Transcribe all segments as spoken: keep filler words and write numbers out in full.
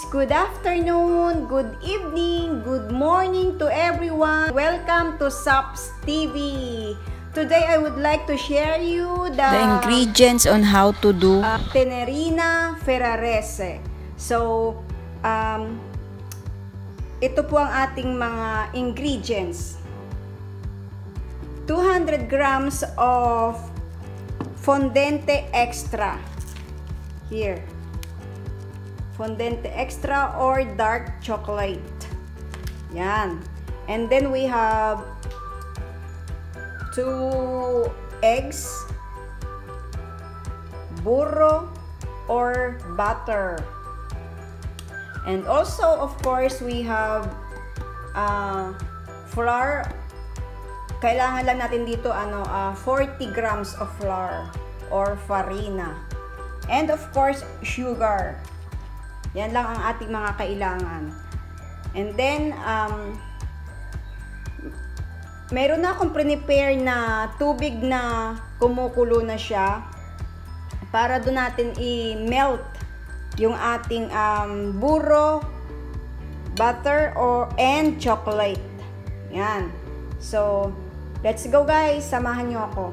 good afternoon, good evening, good morning to everyone. Welcome to Sops T V. Today I would like to share you the, the ingredients on how to do uh, Tenerina Ferrarese. So, um, ito po ang ating mga ingredients. two hundred grams of fondente extra. Here. Fondente extra or dark chocolate. Yan. And then we have two eggs, burro or butter. And also, of course, we have uh, flour. Kailangan lang natin dito ano uh, forty grams of flour or farina. And of course, sugar. Yan lang ang ating mga kailangan. And then, um, meron na akong prepare na tubig na kumukulo na siya para doon natin i-melt yung ating um, burro, butter, or and chocolate. Yan. So, let's go guys. Samahan nyo ako.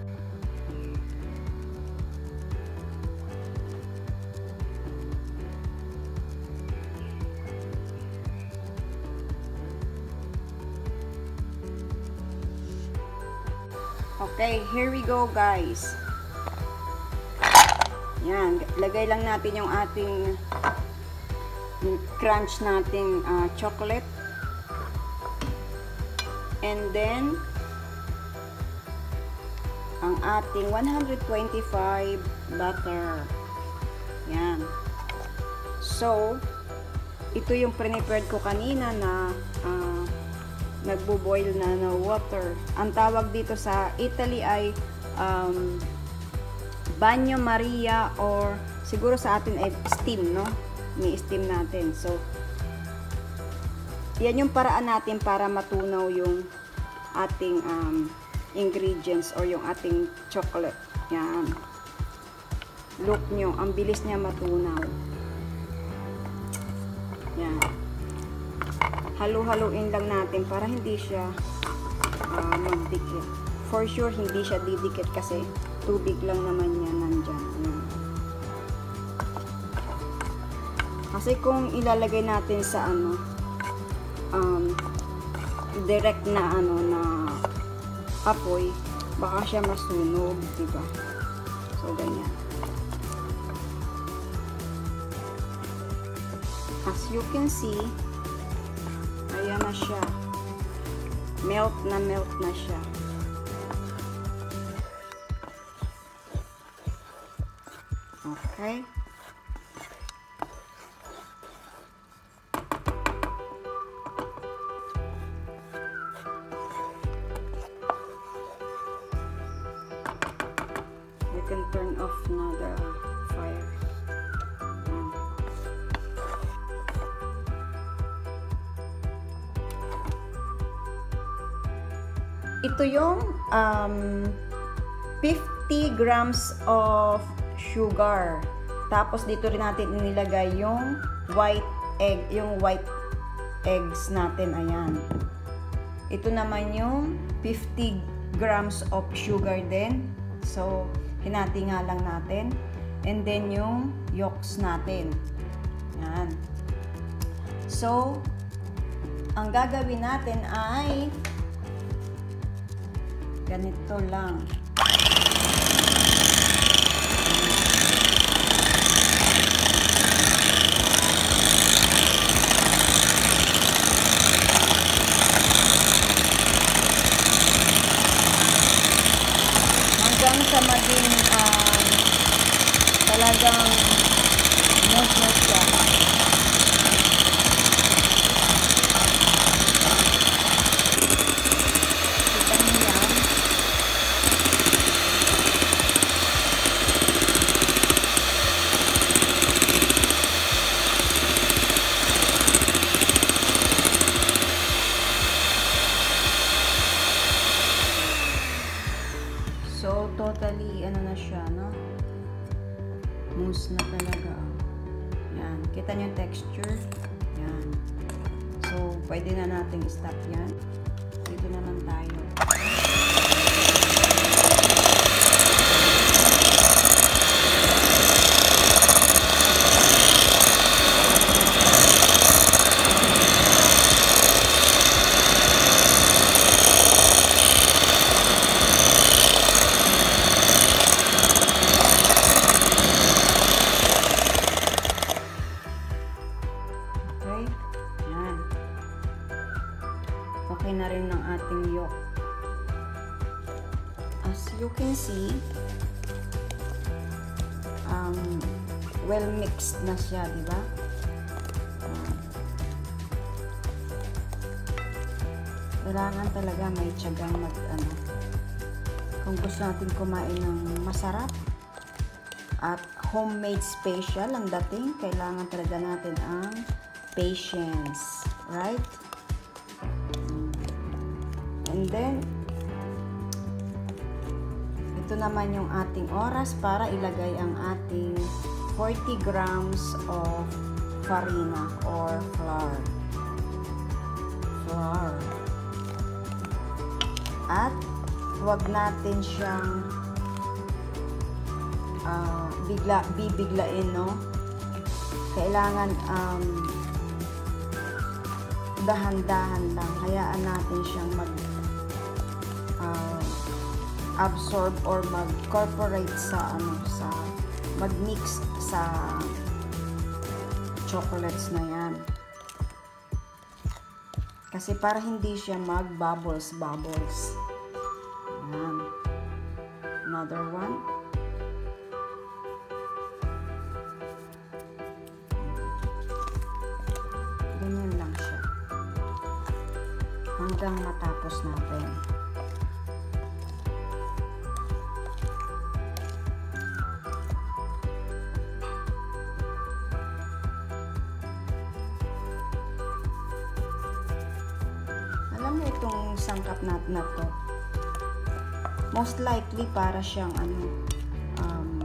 Okay, here we go guys. Yan, lagay lang natin yung ating yung crunch nating uh, chocolate. And then ang ating one hundred twenty-five butter. Yan. So, ito yung pre-prepared ko kanina na uh, nagbo-boil na na water. Ang tawag dito sa Italy ay um, bagno Maria or siguro sa atin ay steam, no? Ni-steam natin. So, yan yung paraan natin para matunaw yung ating um, ingredients or yung ating chocolate. Yan. Look nyo, ang bilis niya matunaw. Yan. Halo-haloin lang natin para hindi siya uh, magdikit. For sure, hindi siya didikit kasi tubig lang naman yan nandyan. Ayan. Kasi kung ilalagay natin sa ano, um, direct na ano na apoy, baka siya masunog, diba? So, ganyan. As you can see, ayan na siya. Melt na melt na siya. Okay. You can turn off na the fire. Ito yung um, fifty grams of sugar. Tapos dito rin natin inilagay yung white egg, yung white eggs natin. Ayan. Ito naman yung fifty grams of sugar din. So, hinati nga lang natin. And then yung yolks natin. Ayan. So, ang gagawin natin ay ganito lang. Hanggang sa maging um, talagang smooth siya. So, totally, ano na siya, no? Mousse na talaga. Yan. Kita nyo yung texture? Yan. So, pwede na natin stop yan. Dito na lang tayo. Okay na rin ng ating yolk. As you can see, um, well mixed na siya, di ba? Um, kailangan talaga may tiyagang mag, ano, kung gusto natin kumain ng masarap at homemade special ang dating, kailangan talaga natin ang patience, right? And then, ito naman yung ating oras para ilagay ang ating forty grams of farina or flour. Flour. At, huwag natin siyang uh, bigla, bibiglain, no? Kailangan, um, dahan-dahan lang. Hayaan natin siyang mag Uh, absorb or mag-corporate sa ano sa mag-mix sa chocolates na yan. Kasi para hindi siya mag-bubbles bubbles. Yan. Another one. Ganyan lang siya. Hanggang matapos natin. Alam mo itong sangkap natin na to, most likely para siyang ano, um,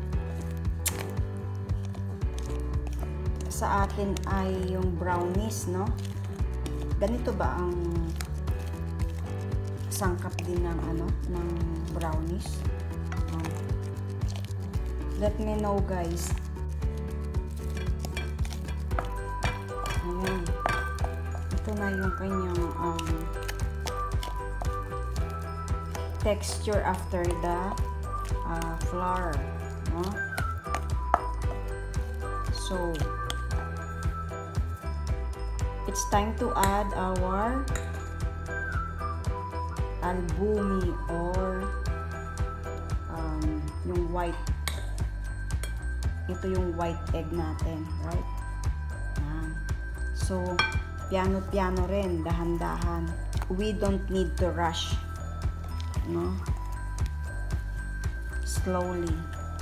sa atin ay yung brownies, no? Ganito ba ang sangkap din ng ano, ng brownies? Um, let me know, guys. Ayan. Ito na yung kanyang um, texture after the uh, flour, no? So, it's time to add our albumi or um, yung white. Ito yung white egg natin, right? Yan. So, piano-piano rin, dahan-dahan. We don't need to rush, no? Slowly.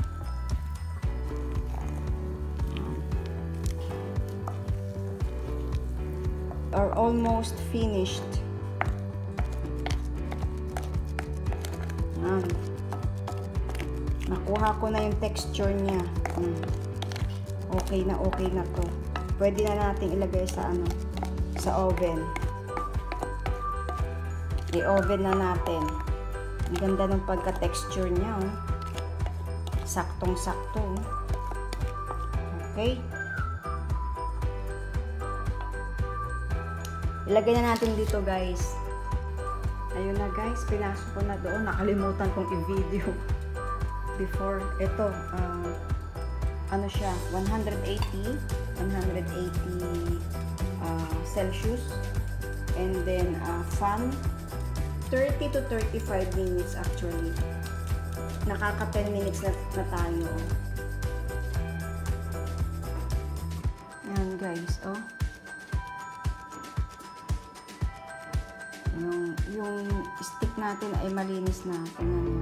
Are almost finished. Yan. Nakuha ko na yung texture niya. Hmm. Okay na okay na to. Pwede na natin ilagay sa ano, sa oven. I-oven na natin. Ang ganda ng pagka-texture niya, oh. Saktong-sakto. Oh. Okay. Ilagay na natin dito, guys. Ayun na, guys. Pinasok ko na doon. Nakalimutan kong i-video. Before, ito, uh, ano siya, one eighty uh, Celsius. And then, uh, fan, thirty to thirty-five minutes actually. Nakaka ten minutes na, na tayo. Yan, guys, oh. Yung, yung stick natin ay malinis na. Tingnan nyo.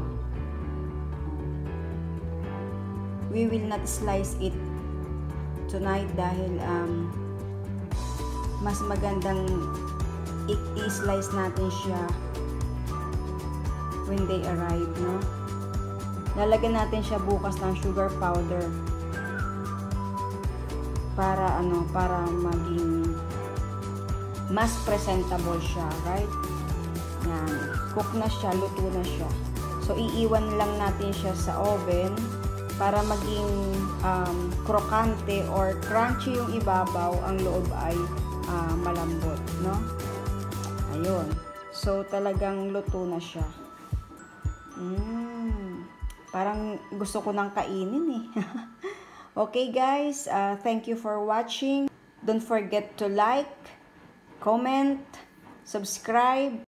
We will not slice it tonight dahil um, mas magandang i-slice natin siya when they arrive, no? Lalagyan natin siya bukas ng sugar powder. para ano, para maging mas presentable siya, right? Yan. Cook na siya, luto na siya. So, iiwan lang natin siya sa oven para maging um, krokante or crunchy yung ibabaw, ang loob ay uh, malambot, no? Ayun. So, talagang luto na siya. Mm, parang gusto ko nang kainin eh. Okay guys, uh, thank you for watching. Don't forget to like, comment, subscribe,